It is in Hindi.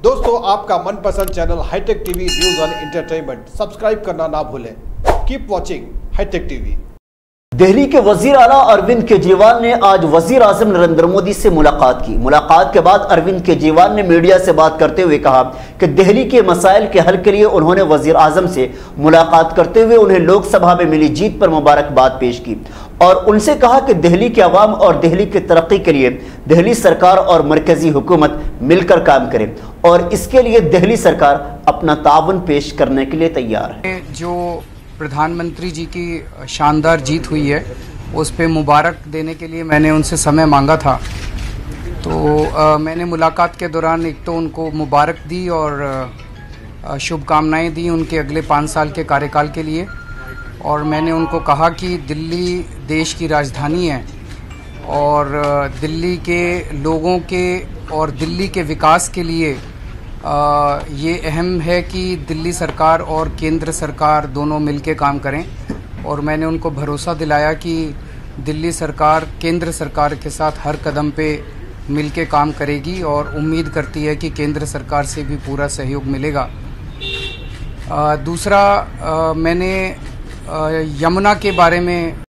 दोस्तों, आपका मनपसंद चैनल हाईटेक टीवी न्यूज और एंटरटेनमेंट सब्सक्राइब करना ना भूलें। Keep watching hi tech TV. Delhi के वजीर आला अरविंद केजरीवाल ने आज वजीर आजम नरेंद्र मोदी से मुलाकात की। मुलाकात के बाद अरविंद केजरीवाल ने मीडिया से बात करते हुए कहा कि दिल्ली के मसाइल के हल के लिए उन्होंने वजीर आजम से मुलाकात करते हुए उन्हें लोकसभा में मिली जीत पर मुबारकबाद पेश की और उनसे कहा कि दिल्ली के अवाम और दिल्ली की तरक्की के लिए दिल्ली सरकार और मरकजी हुकूमत मिलकर काम करे और इसके लिए दिल्ली सरकार अपना ताउन पेश करने के लिए तैयार है। जो प्रधानमंत्री जी की शानदार जीत हुई है उस पे मुबारक देने के लिए मैंने उनसे समय मांगा था, तो मैंने मुलाकात के दौरान एक तो उनको मुबारक दी और शुभकामनाएं दी उनके अगले 5 साल के कार्यकाल के लिए। और मैंने उनको कहा कि दिल्ली देश की राजधानी है और दिल्ली के लोगों के और दिल्ली के विकास के लिए ये अहम है कि दिल्ली सरकार और केंद्र सरकार दोनों मिलकर काम करें। और मैंने उनको भरोसा दिलाया कि दिल्ली सरकार केंद्र सरकार के साथ हर कदम पे मिलकर काम करेगी और उम्मीद करती है कि केंद्र सरकार से भी पूरा सहयोग मिलेगा। दूसरा, मैंने यमुना के बारे में